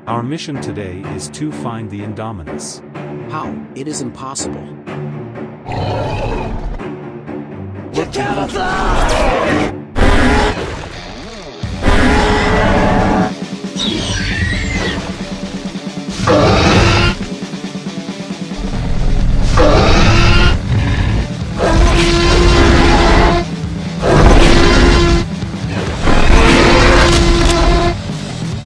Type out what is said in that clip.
Our mission today is to find the Indominus. How? It is impossible. Get out of there!